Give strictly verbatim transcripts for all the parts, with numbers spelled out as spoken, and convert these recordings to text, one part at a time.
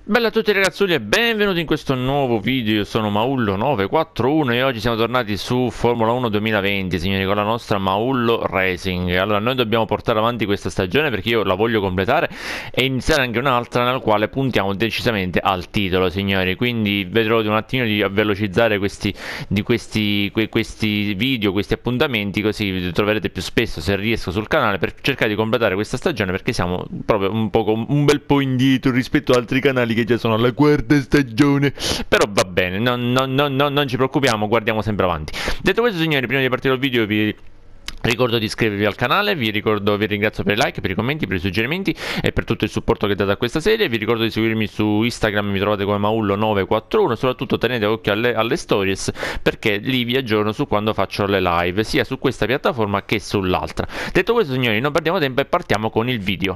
Bella a tutti ragazzoli e benvenuti in questo nuovo video. Io sono Maullo nove quattro uno e oggi siamo tornati su Formula uno duemilaventi, signori, con la nostra Maullo Racing. Allora, noi dobbiamo portare avanti questa stagione perché io la voglio completare e iniziare anche un'altra nella quale puntiamo decisamente al titolo, signori. Quindi vedrò di un attimo di velocizzare questi, di questi, que, questi video, questi appuntamenti, così vi troverete più spesso se riesco sul canale per cercare di completare questa stagione, perché siamo proprio un poco un bel po' indietro rispetto ad altri canali che già sono alla quarta stagione. Però va bene, non, non, non, non ci preoccupiamo, guardiamo sempre avanti. Detto questo, signori, prima di partire il video vi ricordo di iscrivervi al canale, vi ricordo, vi ringrazio per i like, per i commenti, per i suggerimenti e per tutto il supporto che date a questa serie. Vi ricordo di seguirmi su Instagram, mi trovate come Maullo nove quattro uno. Soprattutto tenete occhio alle, alle stories, perché lì vi aggiorno su quando faccio le live, sia su questa piattaforma che sull'altra. Detto questo, signori, non perdiamo tempo e partiamo con il video.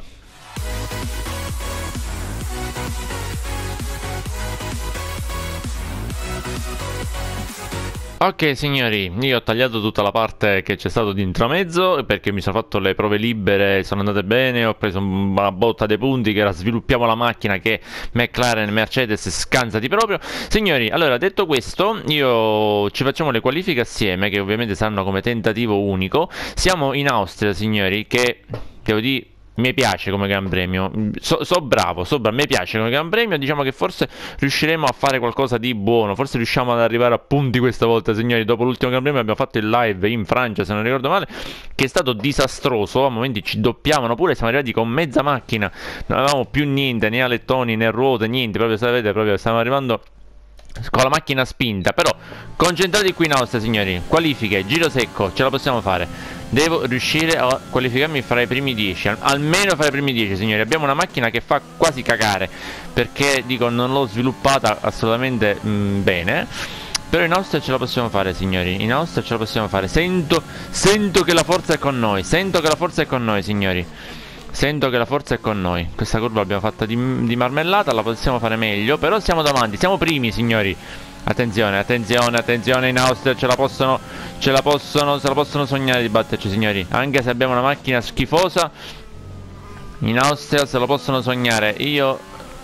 Ok signori, io ho tagliato tutta la parte che c'è stato di intramezzo perché mi sono fatto le prove libere, sono andate bene, ho preso una botta dei punti che era sviluppiamo la macchina, che McLaren e Mercedes scansati proprio. Signori, allora, detto questo, io ci facciamo le qualifiche assieme, che ovviamente saranno come tentativo unico. Siamo in Austria, signori, che devo dire mi piace come Gran Premio, so, so bravo, so bravo, mi piace come Gran Premio. Diciamo che forse riusciremo a fare qualcosa di buono, forse riusciamo ad arrivare a punti questa volta, signori. Dopo l'ultimo Gran Premio abbiamo fatto il live in Francia, se non ricordo male, che è stato disastroso. A momenti ci doppiavano pure, siamo arrivati con mezza macchina, non avevamo più niente, né alettoni né ruote, niente, proprio sapete, proprio stiamo arrivando con la macchina spinta. Però concentrati qui in Austria, signori, qualifiche, giro secco, ce la possiamo fare. Devo riuscire a qualificarmi fra i primi dieci, al almeno fra i primi dieci, signori. Abbiamo una macchina che fa quasi cagare, perché dico non l'ho sviluppata assolutamente mh, bene. Però in Austria ce la possiamo fare, signori, in Austria ce la possiamo fare. Sento, sento che la forza è con noi, sento che la forza è con noi, signori. Sento che la forza è con noi. Questa curva l'abbiamo fatta di, di marmellata, la possiamo fare meglio, però siamo davanti, siamo primi, signori. Attenzione, attenzione, attenzione, in Austria ce la possono, ce la possono, se la possono sognare di batterci, signori. Anche se abbiamo una macchina schifosa, in Austria se lo possono sognare. Io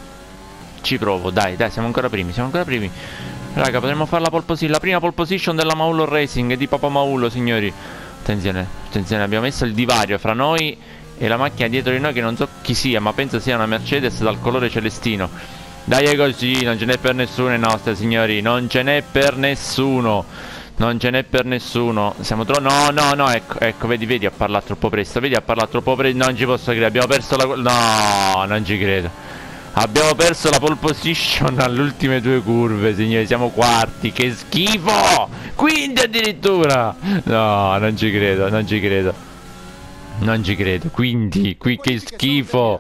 ci provo, dai, dai, siamo ancora primi, siamo ancora primi. Raga, potremmo fare la pole position, la prima pole position della Maullo Racing, di Papa Maullo, signori. Attenzione, attenzione, abbiamo messo il divario fra noi e la macchina dietro di noi, che non so chi sia, ma penso sia una Mercedes dal colore celestino. Dai, è così, non ce n'è per nessuno in Austria, signori, non ce n'è per nessuno. Non ce n'è per nessuno. Siamo troppo... No, no, no, ecco, ecco, vedi, vedi, ha parlato troppo presto, vedi, ha parlato troppo presto, non ci posso credere, abbiamo perso la... No, non ci credo. Abbiamo perso la pole position alle ultime due curve, signori, siamo quarti, che schifo! Quindi addirittura! No, non ci credo, non ci credo. Non ci credo, quindi, qui che schifo!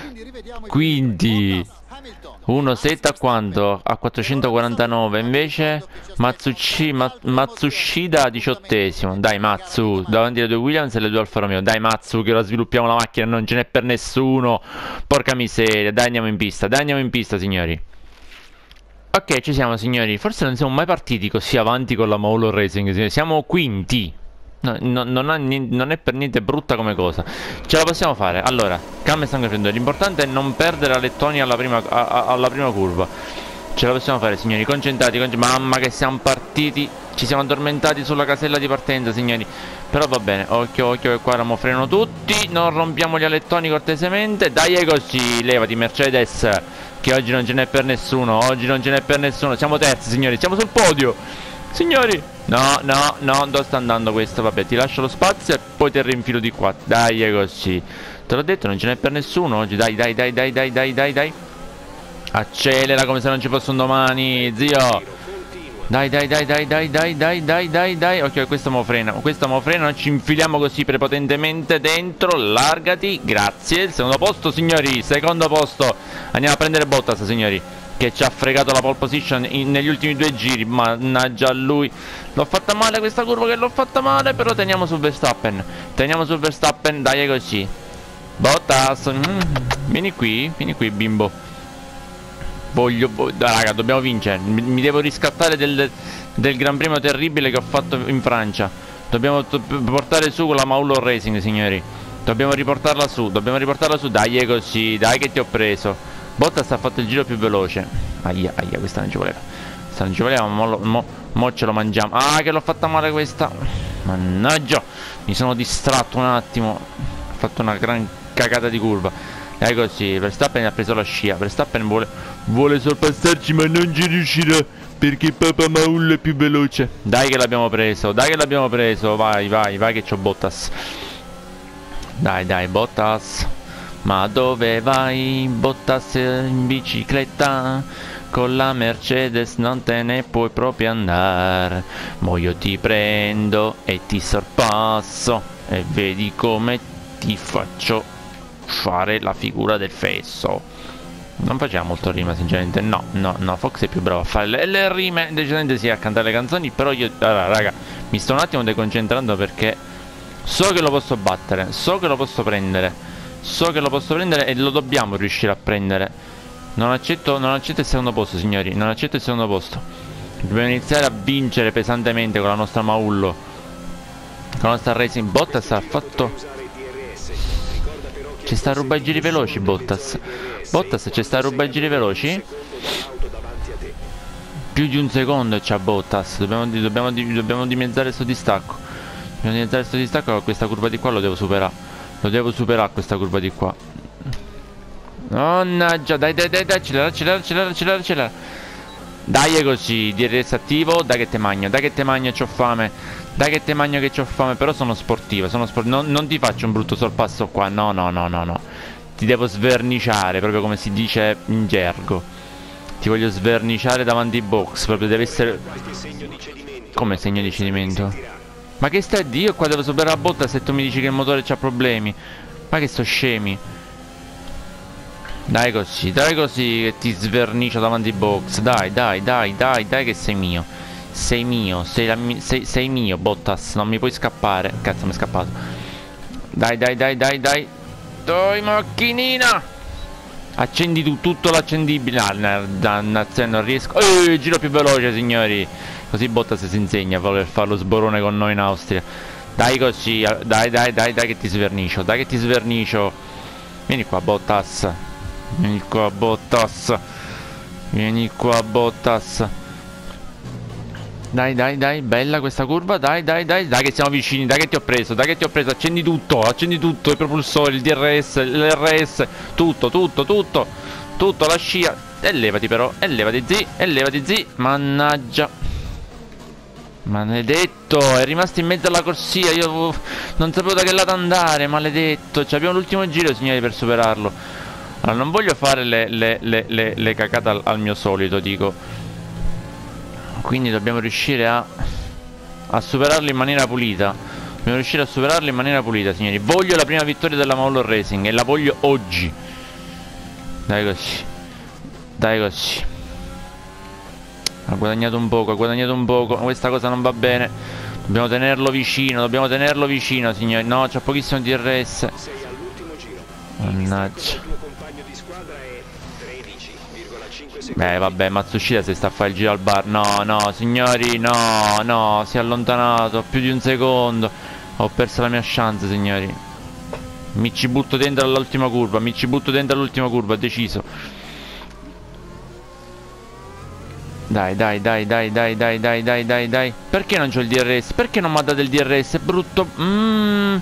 Quindi... uno sette a quanto? A quattrocentoquarantanove. Invece Matsushi, Ma, Matsushida diciottesimo. Dai Matsu, davanti alle due Williams e le due Alfa Romeo. Dai Matsu, che ora sviluppiamo la macchina, non ce n'è per nessuno. Porca miseria. Dai, andiamo in pista, dai, andiamo in pista, signori. Ok, ci siamo, signori. Forse non siamo mai partiti così avanti con la Maullo Racing, signori. Siamo quinti. No, no, non, ha, non è per niente brutta come cosa. Ce la possiamo fare. Allora, calma e sangue freddo. L'importante è non perdere alettoni alla prima, a, a, alla prima curva. Ce la possiamo fare, signori. Concentrati, concentrati. Mamma che siamo partiti. Ci siamo addormentati sulla casella di partenza, signori. Però va bene. Occhio, occhio, che qua ramo freno tutti. Non rompiamo gli alettoni cortesemente. Dai, è così. Levati, Mercedes, che oggi non ce n'è per nessuno. Oggi non ce n'è per nessuno. Siamo terzi, signori. Siamo sul podio, signori. No, no, no, dove sta andando questo? Vabbè, ti lascio lo spazio e poi ti rinfilo di qua. Dai, è così. Te l'ho detto, non ce n'è per nessuno oggi. Dai, dai, dai, dai, dai, dai, dai, dai. Accelera come se non ci fosse un domani, zio. Dai, dai, dai, dai, dai, dai, dai, dai, dai, dai. Ok, questo mo frena, questo mo frena. Non ci infiliamo così prepotentemente dentro. Largati, grazie. Il secondo posto, signori, secondo posto. Andiamo a prendere Bottas, signori, che ci ha fregato la pole position in, negli ultimi due giri. Mannaggia a lui. L'ho fatta male questa curva, che l'ho fatta male. Però teniamo su Verstappen. Teniamo su Verstappen, dai, è così. Bottas, mm, vieni qui, vieni qui, bimbo. Voglio, voglio raga, dobbiamo vincere. Mi, mi devo riscattare del, del Gran Premio terribile che ho fatto in Francia. Dobbiamo portare su con la Maullo Racing, signori. Dobbiamo riportarla su, dobbiamo riportarla su. Dai, è così, dai che ti ho preso. Bottas ha fatto il giro più veloce. Aia, aia, questa non ci voleva. Questa non ci voleva, mo, lo, mo, mo ce lo mangiamo. Ah, che l'ho fatta male questa. Mannaggia, mi sono distratto un attimo. Ho fatto una gran cagata di curva. Dai così, Verstappen ha preso la scia. Verstappen vuole, vuole sorpassarci, ma non ci riuscirà, perché Papa Maullo è più veloce. Dai che l'abbiamo preso, dai che l'abbiamo preso. Vai, vai, vai che c'ho Bottas. Dai, dai, Bottas. Ma dove vai, Bottas, in bicicletta? Con la Mercedes non te ne puoi proprio andare. Mo io ti prendo e ti sorpasso, e vedi come ti faccio fare la figura del fesso. Non faceva molto rima sinceramente. No, no, no, Fox è più bravo a fare le, le rime. Decisamente sì, a cantare le canzoni. Però io, allora raga, mi sto un attimo deconcentrando perché so che lo posso battere, so che lo posso prendere. So che lo posso prendere e lo dobbiamo riuscire a prendere. Non accetto, non accetto il secondo posto, signori. Non accetto il secondo posto. Dobbiamo iniziare a vincere pesantemente con la nostra Maullo, con la nostra Racing. Bottas ha fatto... Ci sta a rubare i giri veloci, Bottas. Bottas ci sta a rubare i giri veloci. Più di un secondo c'ha Bottas. Dobbiamo, dobbiamo, dobbiamo dimezzare questo distacco. Dobbiamo dimezzare questo distacco. Con questa curva di qua lo devo superare. Lo devo superare questa curva di qua. Mannaggia, dai, dai, dai, dai, accelera, accelera, accelera, accelera, accelera. Dai, è così, D R S attivo, dai che te magno, dai che te magno, c'ho fame. Dai che te magno che c'ho fame, però sono sportiva, sono sport... non, non ti faccio un brutto sorpasso qua, no, no, no, no, no. Ti devo sverniciare, proprio come si dice in gergo. Ti voglio sverniciare davanti ai box, proprio deve essere... Come segno di cedimento? Ma che stai a dire? Io qua devo superare la botta se tu mi dici che il motore c'ha problemi. Ma che sto scemi. Dai così, dai così che ti svernicio davanti ai box. Dai, dai, dai, dai, dai che sei mio. Sei mio, sei, la mi sei, sei mio, Bottas. Non mi puoi scappare. Cazzo, mi è scappato. Dai, dai, dai, dai, dai. Dai, macchinina. Accendi tu, tutto l'accendibile. Ah, dannazione, non riesco. Eh, giro più veloce, signori. Così Bottas si insegna a voler fare lo sborone con noi in Austria. Dai così, dai, dai, dai, dai che ti svernicio. Dai che ti svernicio. Vieni qua, Bottas. Vieni qua, Bottas. Vieni qua, Bottas. Dai, dai, dai, bella questa curva. Dai, dai, dai, dai che siamo vicini. Dai che ti ho preso, dai che ti ho preso. Accendi tutto, accendi tutto. I propulsori, il D R S, l'R S. Tutto, tutto, tutto. Tutto, la scia. E levati però, e levati zi, e levati zi. Mannaggia. Maledetto, è rimasto in mezzo alla corsia. Io non sapevo da che lato andare, maledetto. Cioè, abbiamo l'ultimo giro, signori, per superarlo. Allora, non voglio fare le, le, le, le, le cacate al, al mio solito, dico. Quindi dobbiamo riuscire a A superarlo in maniera pulita. Dobbiamo riuscire a superarlo in maniera pulita, signori. Voglio la prima vittoria della Maullo Racing e la voglio oggi. Dai così. Dai così. Ha guadagnato un poco, ha guadagnato un poco. Questa cosa non va bene. Dobbiamo tenerlo vicino, dobbiamo tenerlo vicino, signori. No, c'ha pochissimo D R S. Mannaggia. Beh, vabbè, Matsushita si sta a fare il giro al bar. No, no, signori, no, no. Si è allontanato più di un secondo. Ho perso la mia chance, signori. Mi ci butto dentro all'ultima curva. Mi ci butto dentro all'ultima curva, deciso. Dai, dai, dai, dai, dai, dai, dai, dai, dai, dai. Perché non c'ho il D R S? Perché non mi ha dato il D R S? È brutto. Mmm.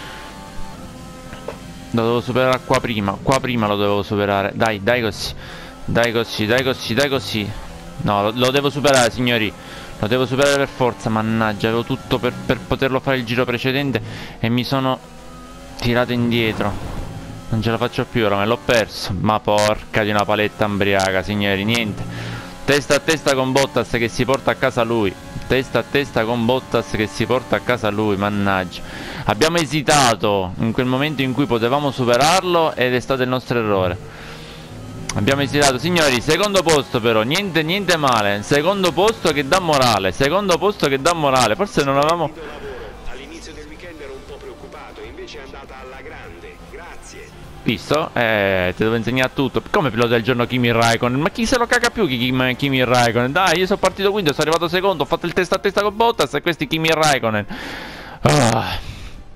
Lo dovevo superare qua prima. Qua prima lo dovevo superare. Dai, dai così. Dai così, dai così, dai così. No, lo, lo devo superare, signori. Lo devo superare per forza. Mannaggia, avevo tutto per, per poterlo fare il giro precedente e mi sono tirato indietro. Non ce la faccio più, ora me l'ho perso. Ma porca di una paletta ambriaca, signori. Niente. Testa a testa con Bottas che si porta a casa lui. Testa a testa con Bottas che si porta a casa lui. Mannaggia. Abbiamo esitato in quel momento in cui potevamo superarlo ed è stato il nostro errore. Abbiamo esitato, signori. Secondo posto però, niente, niente male. Secondo posto che dà morale. Secondo posto che dà morale. Forse non avevamo... All'inizio del weekend ero un po' preoccupato, invece è andata alla grande. Grazie. Visto? Eh, ti devo insegnare tutto. Come pilota del giorno Kimi Raikkonen? Ma chi se lo caga più Kimi, Kimi Raikkonen? Dai, io sono partito quinto, sono arrivato secondo, ho fatto il testa a testa con Bottas e questi Kimi Raikkonen. Ah.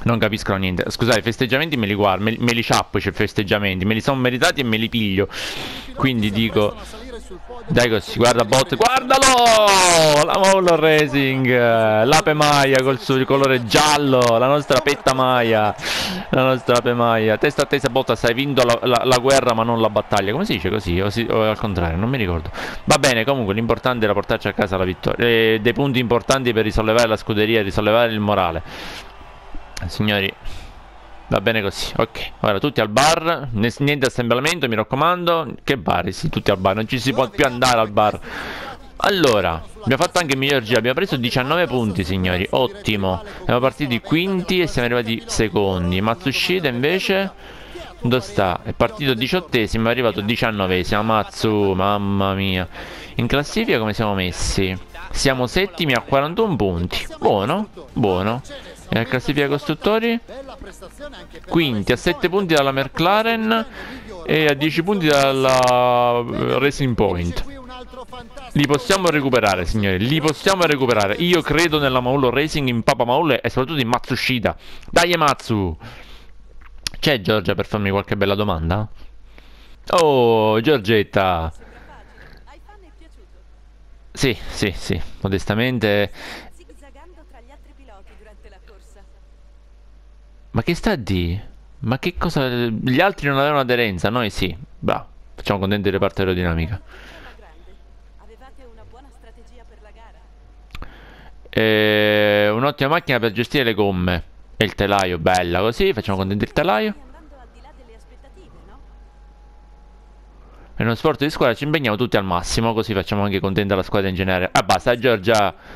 Non capiscono niente. Scusate, i festeggiamenti me li guardo, me, me li ciappo i festeggiamenti, me li sono meritati e me li piglio. Quindi dico, dai così, guarda bot, guardalo! La Maulo Racing, l'ape Maia col suo colore giallo, la nostra petta Maia, la nostra ape Maia. Testa a testa botta, hai vinto la, la, la guerra ma non la battaglia. Come si dice così? O, si, o al contrario, non mi ricordo. Va bene, comunque l'importante era portarci a casa la vittoria. E dei punti importanti per risollevare la scuderia e risollevare il morale. Signori, va bene così, ok. Ora tutti al bar, niente assemblamento, mi raccomando. Che bar? Sì, tutti al bar, non ci si può più andare al bar. Allora, abbiamo fatto anche il miglior giro, abbiamo preso diciannove punti, signori, ottimo. Siamo partiti quinti e siamo arrivati secondi. Matsushita invece, dove sta? È partito diciottesimo, è arrivato diciannovesimo. Matsu, mamma mia. In classifica come siamo messi? Siamo settimi a quarantuno punti. Buono, buono. E la classifica costruttori? Quinti a sette punti dalla McLaren e a dieci punti dalla Racing Point. Li possiamo recuperare, signori, li possiamo recuperare. Io credo nella Maulo Racing, in Papa Maulo e soprattutto in Matsushita. Dai Matsu! C'è Giorgia per farmi qualche bella domanda? Oh, Giorgetta! Sì, sì, sì, modestamente. Ma che sta a di? Ma che cosa? Gli altri non avevano aderenza, noi sì. Bravo, facciamo contenti il reparto aerodinamica. E... un'ottima macchina per gestire le gomme. E il telaio, bella così, facciamo contenti il telaio. In uno sport di squadra ci impegniamo tutti al massimo, così facciamo anche contenta la squadra in generale. Ah basta, Giorgia.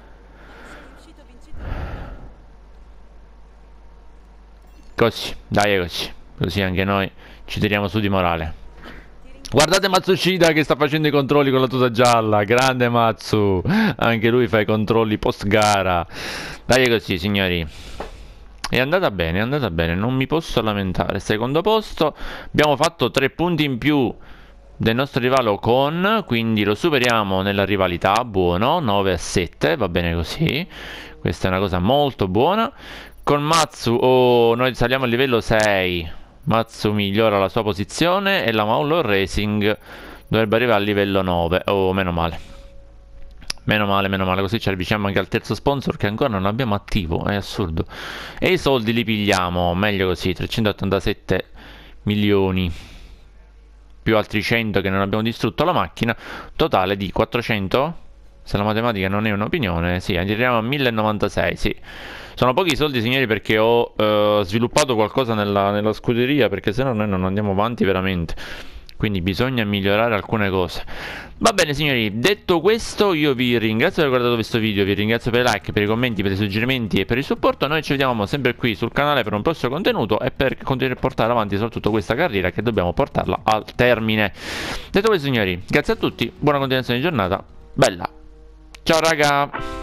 Così, dai così. Così anche noi ci tiriamo su di morale. Guardate Matsushita che sta facendo i controlli con la tuta gialla. Grande Matsu. Anche lui fa i controlli post gara. Dai così, signori. È andata bene, è andata bene. Non mi posso lamentare. Secondo posto. Abbiamo fatto tre punti in più del nostro rivale Ocon, quindi lo superiamo nella rivalità. Buono, nove a sette. Va bene così. Questa è una cosa molto buona. Con Matsu, oh, noi saliamo a livello sei. Matsu migliora la sua posizione e la Maulo Racing dovrebbe arrivare a livello nove. Oh, meno male. Meno male, meno male. Così ci avviciniamo anche al terzo sponsor che ancora non abbiamo attivo. È assurdo. E i soldi li pigliamo. Meglio così. trecentottantasette milioni. Più altri cento che non abbiamo distrutto la macchina. Totale di quattrocento. Se la matematica non è un'opinione, sì, arriviamo a mille e novantasei, sì. Sono pochi soldi, signori, perché ho uh, sviluppato qualcosa nella, nella scuderia, perché se no noi non andiamo avanti veramente. Quindi bisogna migliorare alcune cose. Va bene, signori, detto questo io vi ringrazio per aver guardato questo video, vi ringrazio per i like, per i commenti, per i suggerimenti e per il supporto. Noi ci vediamo sempre qui sul canale per un prossimo contenuto e per continuare a portare avanti soprattutto questa carriera che dobbiamo portarla al termine. Detto questo, signori, grazie a tutti, buona continuazione di giornata, bella. Ciao raga!